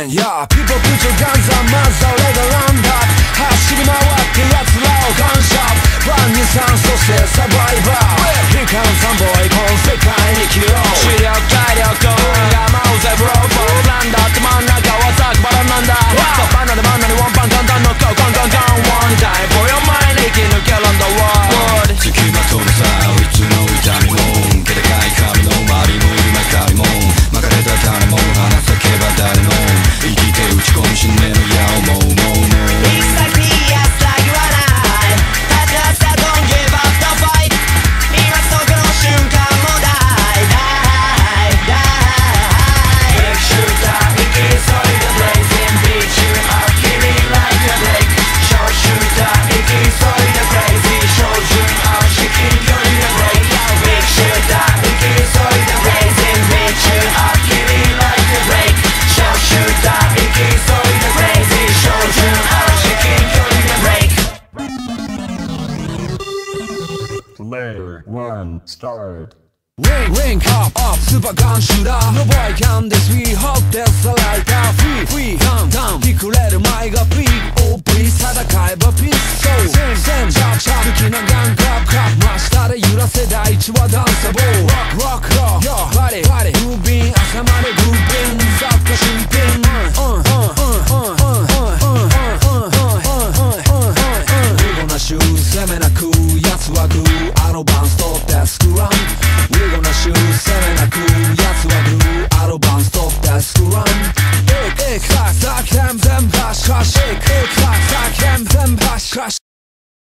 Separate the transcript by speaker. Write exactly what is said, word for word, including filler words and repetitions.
Speaker 1: ン Yeah people put your guns on まずは俺がランダー走り回って奴らを感謝ワンにさんそしてサバイバー悲観三ボーイこの世界に生きろ視力体力がマウゼブローフォーランダーって真ん中はザクバラなんだそうバナナバナナにワンパンガンガンノックアウトガンガンガンワンタイム for your mind 生き抜けるんだワールド
Speaker 2: 付きまとうさいつの痛みも気高い髪の周りも今かりも巻かれた種も話せけば誰も生きて打ち込む死ねの矢をもうもうもう
Speaker 3: It's like me, yes, like you and I 立ち上がった don't give up the fight 今そこの瞬間もdie die die Make sure that it is all the blazing beat you up killing like a blake Short shooter, it is all the crazy Short you are shaking your little break Make sure that it is all the blazing beat you up killing like a blake Short shooter, it is all the crazy Short you are shaking your little break
Speaker 4: Player one start
Speaker 1: Ring, ring, up, up, super gun shooter No boy can this, we hold this like a free, free, down, down ひくれる前がピーク オーピー 戦えばピース So, sim, sim, chop, chop 好きなガンクラップ、クラップ真下で揺らせ第一はダンサボー Rock, rock, rock, yo, body, body ムービン、朝までグービン雑貨新品 うん、うん、うん、うん、うん、うん、うん、うん、うん、うん、うん、うん、うん、うん、なシュー攻めなく奴はグーアドバンス取ってスクランWe're gonna shoot 攻めなく奴はグーアドバンス取ってスクランエクエクサクサク全部全部ハッシュハッシュエクエクサクサク全部全部ハッシュハッシュ